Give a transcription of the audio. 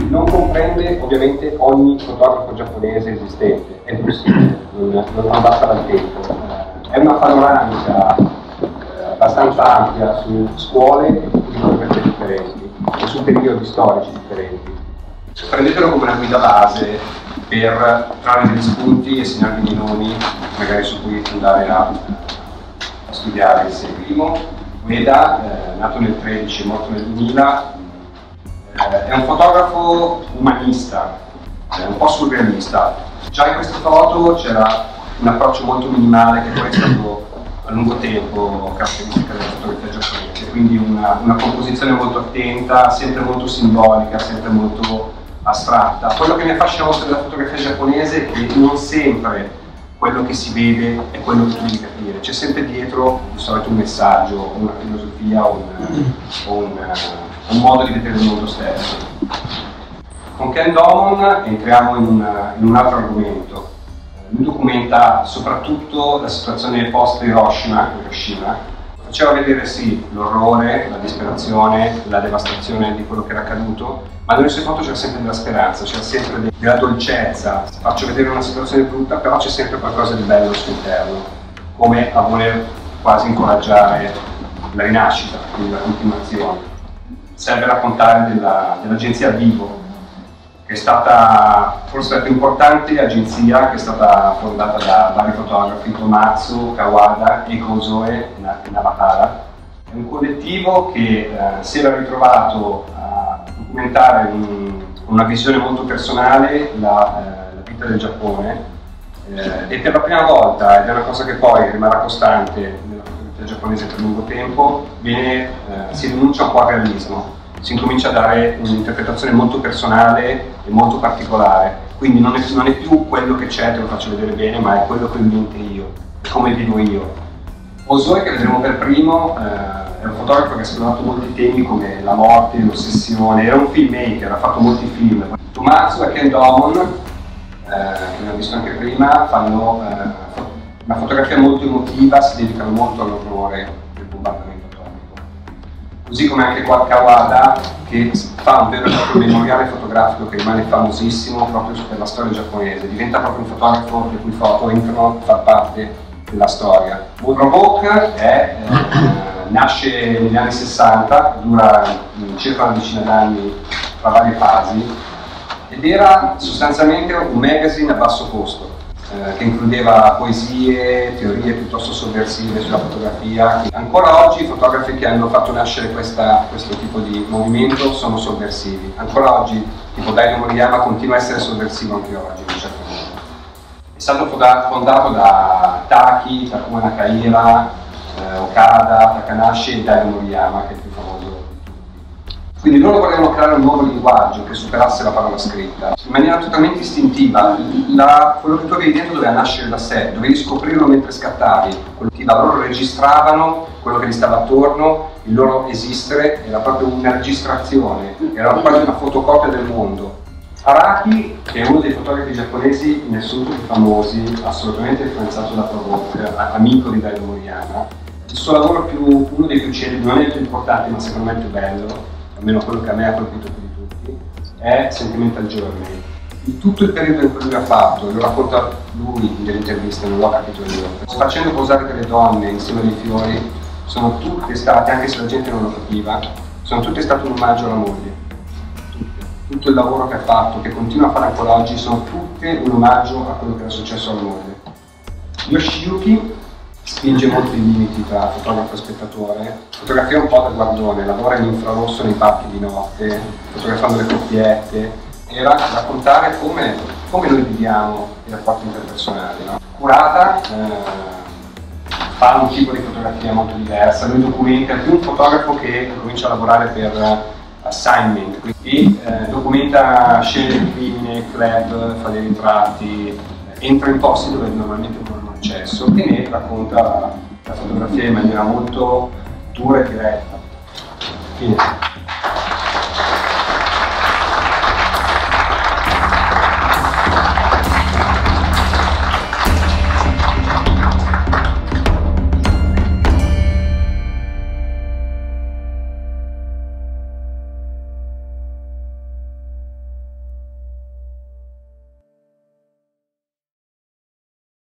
Non comprende ovviamente ogni fotografo giapponese esistente, è impossibile, non basta dal tempo. È una panoramica abbastanza ampia su scuole e punti di fotografia differenti e su periodi storici differenti. Prendetelo come una guida base per trarre degli spunti e segnarvi dei nomi magari su cui andare a studiare il primo. Ueda, nato nel 13 e morto nel 2000, è un fotografo umanista, un po' surrealista. Già in queste foto c'era un approccio molto minimale che poi è stato a lungo tempo caratteristica della fotografia giapponese, quindi una composizione molto attenta, sempre molto simbolica, sempre molto astratta. Quello che mi affascina molto della fotografia giapponese è che non sempre quello che si vede è quello che tu devi capire, c'è sempre dietro di solito un messaggio, una filosofia o un modo di vedere il mondo stesso. Con Ken Domon entriamo in un altro argomento. Lui documenta soprattutto la situazione post Hiroshima, faceva vedere sì l'orrore, la disperazione, la devastazione di quello che era accaduto, ma nelle sue foto c'era sempre della speranza, c'era sempre della dolcezza. Faccio vedere una situazione brutta, però c'è sempre qualcosa di bello al suo interno, come a voler quasi incoraggiare la rinascita, quindi la continuazione. Serve raccontare dell'agenzia Vivo, che è stata forse la più importante agenzia che è stata fondata da vari fotografi, Tomatsu, Kawada e Kozoe Nabahara. È un collettivo che si era ritrovato a documentare con una visione molto personale la vita del Giappone e per la prima volta, ed è una cosa che poi rimarrà costante nella fotografia giapponese per lungo tempo, si rinuncia un po' al realismo. Si incomincia a dare un'interpretazione molto personale e molto particolare, quindi non è più quello che c'è, te lo faccio vedere bene, ma è quello che ho in mente io, come vivo io. Kozoe, che vedremo per primo, è un fotografo che ha esplorato molti temi come la morte, l'ossessione, era un filmmaker, ha fatto molti film. Tomatsu e Ken Domon, che abbiamo visto anche prima, fanno una fotografia molto emotiva, si dedicano molto all'orrore del bombardamento. Così come anche qua Kawada, che fa un vero e proprio memoriale fotografico che rimane famosissimo proprio per la storia giapponese, diventa proprio un fotografo le cui foto entrano a far parte della storia. Woodrow nasce negli anni 60, dura circa una decina d'anni tra varie fasi, ed era sostanzialmente un magazine a basso costo, che includeva poesie, teorie piuttosto sovversive sulla fotografia. Ancora oggi i fotografi che hanno fatto nascere questo tipo di movimento sono sovversivi. Ancora oggi, tipo Daido Moriyama continua a essere sovversivo anche oggi, in un certo modo. È stato fondato da Taki, Takuma Nakahira, Okada, Takanashi e Daido Moriyama, che è il più famoso. Quindi loro volevano creare un nuovo linguaggio che superasse la parola scritta, in maniera totalmente istintiva. Quello che tu avevi dentro doveva nascere da sé, dovevi scoprirlo mentre scattavi. Loro registravano quello che gli stava attorno, il loro esistere era proprio una registrazione, era quasi una fotocopia del mondo. Araki, che è uno dei fotografi giapponesi in assoluto più famosi, assolutamente influenzato da Provoke, amico di Daido Moriyama, il suo lavoro uno dei più celebri, non è il più importante ma secondo me il più bello, almeno quello che a me ha colpito più di tutti, è Sentimental Journey. Di tutto il periodo in cui lui ha fatto, lo racconta lui nelle interviste, non l'ho capito io, facendo posare delle donne insieme ai fiori, sono tutte state, anche se la gente non lo capiva, sono tutte state un omaggio alla moglie. Tutto il lavoro che ha fatto, che continua a fare ancora oggi, sono tutte un omaggio a quello che era successo alla moglie. Yoshiyuki spinge molto i limiti tra fotografo e spettatore, fotografia un po' da guardone, lavora in infrarosso nei parchi di notte, fotografando le coppiette, e raccontare come noi viviamo i rapporti interpersonali. No? Curata, fa un tipo di fotografia molto diversa, lui documenta, è più un fotografo che comincia a lavorare per assignment, quindi documenta scene di crimine, club, fa dei ritratti, entra in posti dove normalmente non hanno accesso e ne racconta la fotografia in maniera molto dura e diretta. Fine.